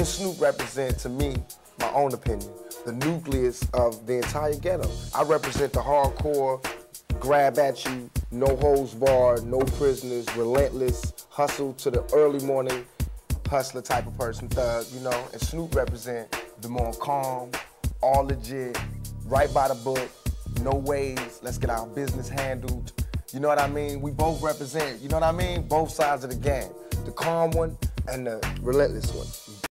Snoop represent, to me, my own opinion, the nucleus of the entire ghetto. I represent the hardcore, grab at you, no holds barred, no prisoners, relentless, hustle to the early morning, hustler type of person, thug, you know? And Snoop represent the more calm, all legit, right by the book, no ways, let's get our business handled. You know what I mean? We both represent, you know what I mean? Both sides of the game. The calm one and the relentless one.